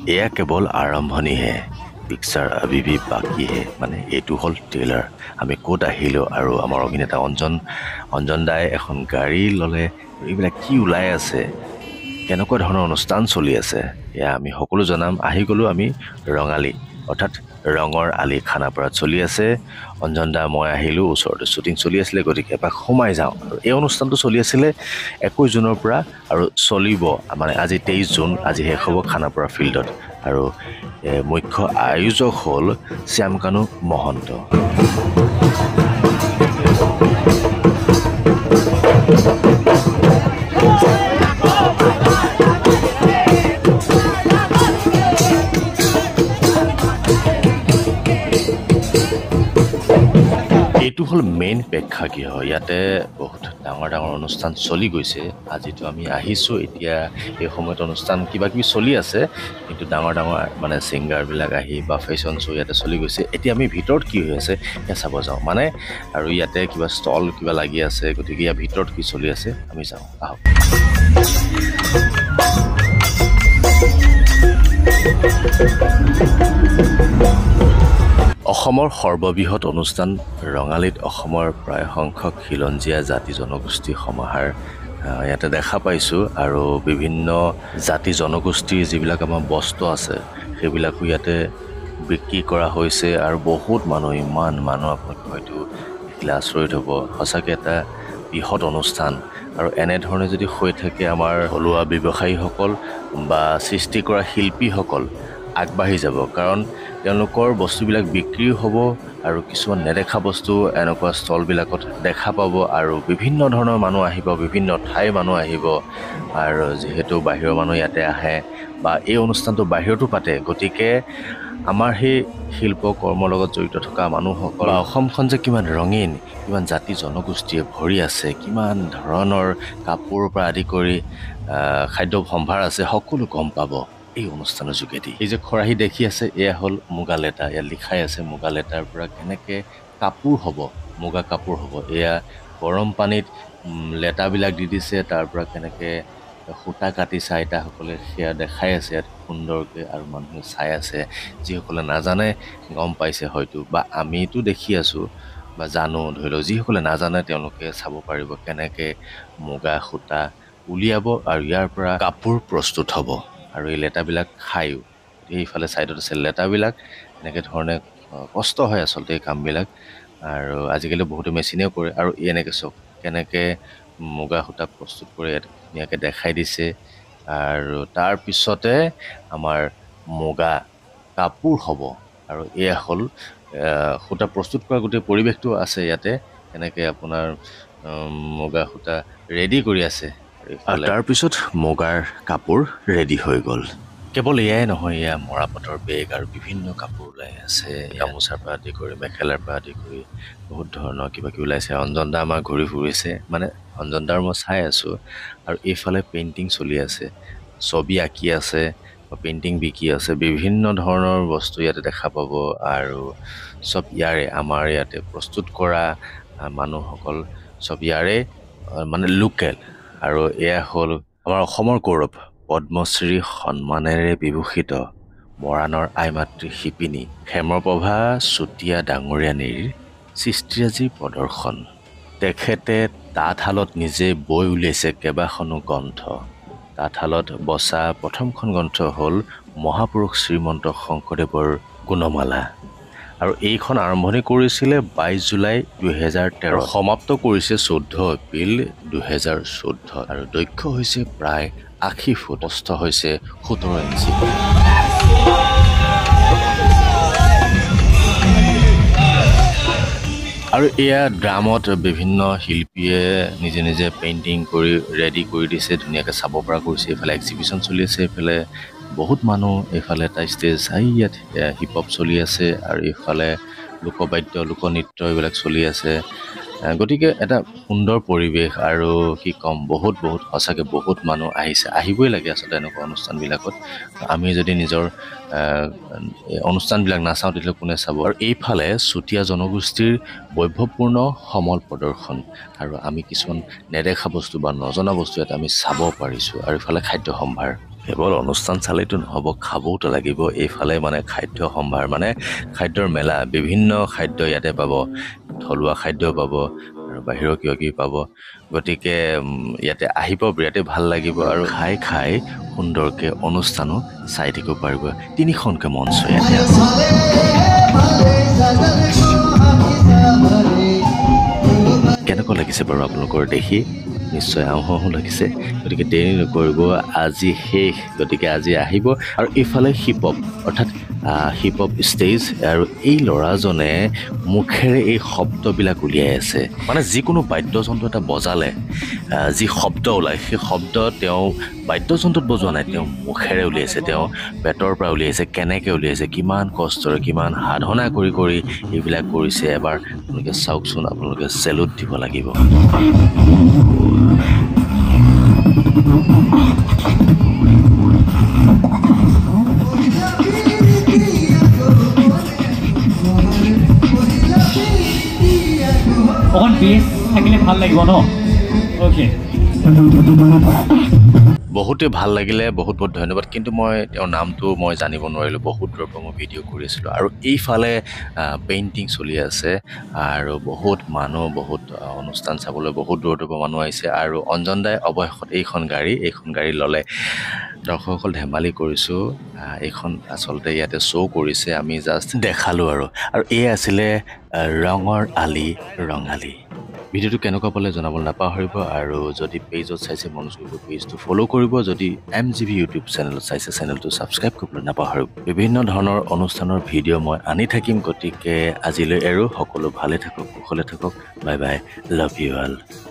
এয়া কেৱল আৰম্ভণিহে পিকচাৰ अभी भी बाकी है মানে এইটো হল ট্ৰেইলাৰ আমি ক'ত আহিলো আৰু আমাৰ অভিনেতা অঞ্জন দাই এখন গাড়ী ললে এইবিলাক কি ওলাই আছে কেনেকুৱা ধৰণৰ অনুষ্ঠান চলি আছে এয়া আমি সকলো জনাম আহি গলো আমি ৰঙালী অৰ্থাৎ ৰঙৰ আলি খানাপাৰাত চলি আছে অঞ্জন দা মই আহিলো ওচৰতে শ্বুটিং চলি আছিল গতিকে এপাক সোমাই যাওঁ আৰু এই অনুষ্ঠানটো চলি আছিল 21 জুনৰ পৰা আৰু চলিব মানে আজি 23 জুন আজি শেষ হ'ব খানাপাৰা ফিল্ডত আৰু মুখ্য আয়োজক হ'ল শ্যামকানু মহন্ত এইটো হল মেইন প্ৰেক্ষাগৃহ ইয়াতে বহুত ডাঙৰ অনুষ্ঠান চলি গৈছে আজিতো আমি আহিছো এতিয়া এই সময়ত অনুষ্ঠান কিবা কিবি চলি আছে কিন্তু ডাঙৰ মানে সিঙ্গাৰ বিলাক আহি বা ফেশন শ্ব ইয়াতে চলি গৈছে এতিয়া আমি ভিতৰত কি হৈ আছে এ চাব যাওঁ মানে আৰু ইয়াতে কিবা ষ্টল কিবা লাগি আছে গতিকে ইয়াৰ ভিতৰত কি চলি আছে আমি যাওঁ আহক অসমৰ সৰ্ববৃহৎ অনুষ্ঠান ৰঙালীত অসমৰ প্ৰায় সংখ্যক খিলঞ্জীয়া জাতি জনগোষ্ঠী সমাহাৰ ইয়াতে দেখা পাইছো আৰু বিভিন্ন জাতি জনগোষ্ঠীৰ যিবিলাক আমাৰ বস্তু আছে সেইবিলাকো ইয়াতে বিক্ৰী কৰা হৈছে আৰু বহুত ইমান মানুহ আপোনাক হয়তো আচৰিত হ'ব সঁচাকৈ এটা বৃহৎ অনুষ্ঠান আৰু এনে ধৰণে যদি হৈ থাকে আমাৰ হলুৱা ব্যৱসায়ীসকল বা সৃষ্টি কৰা শিল্পীসকল আগবাঢ়ি যাব কাৰণ তেওঁলোকৰ বস্তুবিলাক বিক্ৰী হ'ব আৰু কিছুমান নেদেখা বস্তু এনেকুৱা ষ্টলবিলাকত দেখা পাব আৰু বিভিন্ন ধৰণৰ মানুহ আহিব বিভিন্ন ঠাইৰ মানুহ আহিব আৰু যেহেতু বাহিৰৰ মানুহ ইয়াতে আহে বা এই অনুষ্ঠানটো বাহিৰতো পাতে গতিকে আমাৰ সেই শিল্প কৰ্মৰ লগত জড়িত থকা মানুহসকল অসমখন যে কিমান ৰঙীন কিমান জাতি জনগোষ্ঠীয়ে ভৰি আছে কিমান ধৰণৰ কাপোৰৰ পৰা আদি কৰি খাদ্য সম্ভাৰ আছে সকলো গম পাব এই অনুষ্ঠানৰ যোগেদি এই যে খৰাহি দেখি আছে এয়া হল মুগা লেটা ইয়াত লিখাই আছে মুগা লেটাৰ পৰা কেনেকে কাপোৰ হ'ব মুগা কাপোৰ হ'ব এয়া গৰম পানীত লেটাবিলাক দি দিছে তাৰ পৰা কেনেকে সূতা কাটি চাইতাসকলে সেয়া দেখাই আছে ইয়াত সুন্দৰকৈ আৰু মানুহে চাই আছে যিসকলে নাজানে গম পাইছে হয়তো বা আমিতো দেখি আছো বা জানো ধৰি লওক যিসকলে নাজানে তেওঁলোকে চাব পাৰিব কেনেকে মুগা সূতা উলিয়াব আৰু ইয়াৰ পৰা কাপোৰ প্ৰস্তুত হ'ব আৰু এই লেটাবিলাক খায়ো এইফালে সাইডত আছে লেটাবিলাক এনেকৈ ধৰণে কষ্ট হয় আচলতে এই কামবিলাক আৰু আজিকালি বহুতো মেচিনেও কৰে আৰু এনেকৈ চক কেনেকৈ মুগা সূতা প্ৰস্তুত কৰে ধুনীয়াকৈ দেখাই দিছে আৰু তাৰ পিছতে আমাৰ মুগা কাপোৰ হ'ব আৰু এয়া হ'ল সূতা প্ৰস্তুত কৰা গোটেই পৰিৱেশটো আছে ইয়াতে এনেকৈ আপোনাৰ মুগা সূতা ৰেডি কৰি আছে আৰু তাৰ পিছত মুগাৰ কাপোৰ ৰেডি হৈ গ'ল কেৱল এয়াই নহয় এয়া মৰাপাটৰ বেগ আৰু বিভিন্ন কাপোৰ ওলাই আছে গামোচাৰ পৰা আদি কৰি মেখেলাৰ পৰা আদি কৰি বহুত ধৰণৰ কিবা কিবি ওলাইছে অঞ্জন দা আমাৰ ঘূৰি ফুৰিছে মানে অঞ্জন দাৰ মই চাই আছোঁ আৰু এইফালে পেইণ্টিং চলি আছে ছবি আঁকি আছে পেইণ্টিং বিকি আছে বিভিন্ন ধৰণৰ বস্তু ইয়াতে দেখা পাব আৰু সব ইয়াৰে আমাৰ ইয়াতে প্ৰস্তুত কৰা মানুহসকল সব ইয়াৰে মানে লোকেল আৰু এয়া হ'ল আমাৰ অসমৰ গৌৰৱ পদ্মশ্ৰী সন্মানেৰে বিভূষিত মৰাণৰ আইমাতৃ শিপিনী হেমপ্ৰভা চুতীয়া ডাঙৰীয়ানীৰ সৃষ্টিৰাজিৰ প্ৰদৰ্শন তেখেতে তাঁতশালত নিজে বৈ উলিয়াইছে কেইবাখনো গ্ৰন্থ তাঁতশালত বচা প্ৰথমখন গ্ৰন্থ হ'ল মহাপুৰুষ শ্ৰীমন্ত শংকৰদেৱৰ গুণমালা আৰু এইখন আৰম্ভণি কৰিছিলে 22 জুলাই 2013 সমাপ্ত কৰিছে 14 এপ্ৰিল 2014 আৰু দৈৰ্ঘ্য হৈছে প্ৰায় 80 ফুট প্ৰস্থ হৈছে 17 ইঞ্চি আৰু এয়া ড্ৰামত বিভিন্ন শিল্পীয়ে নিজে নিজে পেইণ্টিং কৰি ৰেডি কৰি দিছে ধুনীয়াকৈ চাব পৰা কৰিছে এইফালে এক্সিবিশ্যন চলি আছে এইফালে বহুত মানুহ এইফালে এটা ষ্টেজ ইয়াত হিপ হপ চলি আছে আৰু এইফালে লোকবাদ্য লোকনৃত্য এইবিলাক চলি আছে গতিকে এটা সুন্দৰ পৰিৱেশ আৰু কি কম বহুত সঁচাকৈ বহুত মানুহ আহিছে আহিবই লাগে আচলতে এনেকুৱা অনুষ্ঠানবিলাকত আমি যদি নিজৰ অনুষ্ঠানবিলাক নাচাওঁ তেতিয়া কোনে চাব আৰু এইফালে চুতীয়া জনগোষ্ঠীৰ বৈভৱপূৰ্ণ সমল প্ৰদৰ্শন আৰু আমি কিছুমান নেদেখা বস্তু বা নজনা বস্তু এটা আমি চাব পাৰিছোঁ আৰু এইফালে খাদ্য সম্ভাৰ কেৱল অনুষ্ঠান চালেইতো নহ'ব, খাবওতো লাগিব। এইফালে মানে খাদ্য সম্ভাৰ মানে খাদ্যৰ মেলা, বিভিন্ন খাদ্য ইয়াতে পাব, থলুৱা খাদ্য পাব আৰু বাহিৰৰ কিবা কিবি পাব। গতিকে ইয়াতে আহিব, বিৰাটেই ভাল লাগিব আৰু খাই খাই সুন্দৰকৈ অনুষ্ঠানো চাই থাকিব পাৰিব। 3খনকৈ মঞ্চ ইয়াতে আছে। কেনেকুৱা লাগিছে বাৰু আপোনালোকৰ দেখি? নিশ্চয় আহোঁ আহোঁ লাগিছে। গতিকে দেৰি নকৰিব, আজি শেষ। গতিকে আজি আহিব। আৰু এইফালে হিপ হপ, অৰ্থাৎ হিপ হপ ষ্টেজ, আৰু এই ল'ৰাজনে মুখেৰে এই শব্দবিলাক উলিয়াই আছে। মানে যিকোনো বাদ্যযন্ত্ৰ এটা বজালে যি শব্দ ওলায়, সেই শব্দ তেওঁ বাদ্যযন্ত্ৰত বজোৱা নাই, তেওঁ মুখেৰে উলিয়াইছে, তেওঁ পেটৰ পৰা উলিয়াইছে। কেনেকৈ উলিয়াইছে, কিমান কষ্টৰে, কিমান সাধনা কৰি কৰি এইবিলাক কৰিছে। এবাৰ আপোনালোকে চাওকচোন, আপোনালোকে চেলুট দিব লাগিব। অকণ বেছ থাকিলে ভাল লাগিব ন? অ'কে, বহুতে ভাল লাগিলে, বহুত বহুত ধন্যবাদ। কিন্তু মই তেওঁৰ নামটো মই জানিব নোৱাৰিলোঁ, বহুত দূৰৰ পৰা মই ভিডিঅ' কৰি আছিলোঁ। আৰু এইফালে পেইণ্টিং চলি আছে আৰু বহুত মানুহ, বহুত অনুষ্ঠান চাবলৈ বহুত দূৰৰ দূৰৰ পৰা মানুহ আহিছে। আৰু অঞ্জন দাই অৱশেষত এইখন গাড়ী ল'লে। দৰ্শকসকল ধেমালি কৰিছোঁ, এইখন আচলতে ইয়াতে শ্ব' কৰিছে, আমি জাষ্ট দেখালোঁ আৰু এই আছিলে ৰঙৰ আলি ৰঙালী। ভিডিঅ'টো কেনেকুৱা পালে জনাবলৈ নাপাহৰিব। আৰু যদি পেজত চাইছে মনোজ গগৈ পেজটো ফ'ল' কৰিব। যদি MGV ইউটিউব চেনেলত চাইছে চেনেলটো ছাবস্ক্ৰাইব কৰিবলৈ নাপাহৰিব। বিভিন্ন ধৰণৰ অনুষ্ঠানৰ ভিডিঅ' মই আনি থাকিম। গতিকে আজিলৈ এৰো, সকলো ভালে থাকক, কুশলে থাকক। Bye bye, love you all.